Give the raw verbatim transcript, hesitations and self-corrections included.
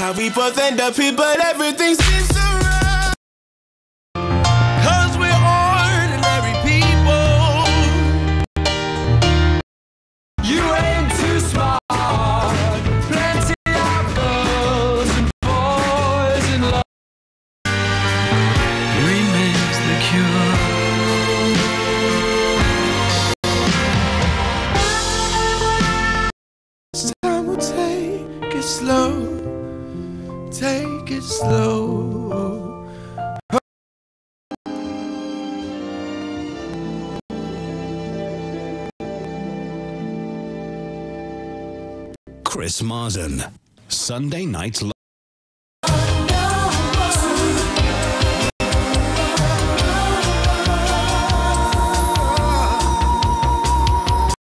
how we both end up here, but everything seems so wrong. Cause we're ordinary people. You ain't too smart. Plenty of girls and boys in love. Remains the cure. This time we'll take it slow. Take it slow. Chris Marsden, Sunday Night Live.